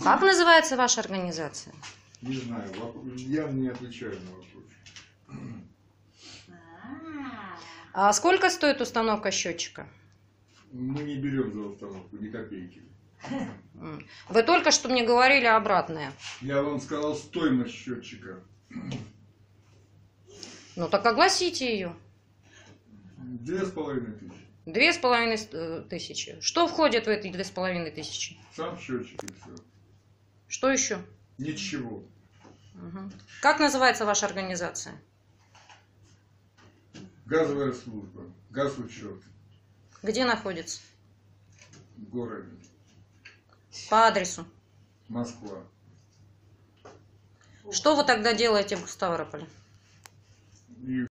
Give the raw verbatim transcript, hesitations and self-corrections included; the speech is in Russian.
Как называется ваша организация? Не знаю, я не отвечаю на вопрос. А сколько стоит установка счетчика? Мы не берем за установку ни копейки. Вы только что мне говорили обратное. Я вам сказал стоимость счетчика. Ну так огласите ее. Две с половиной тысячи. Две с половиной тысячи. Что входит в эти две с половиной тысячи? Сам счетчик и все. Что еще? Ничего. Угу. Как называется ваша организация? Газовая служба. Газучет. Где находится? В городе. По адресу. Москва. Что вы тогда делаете в Ставрополе? И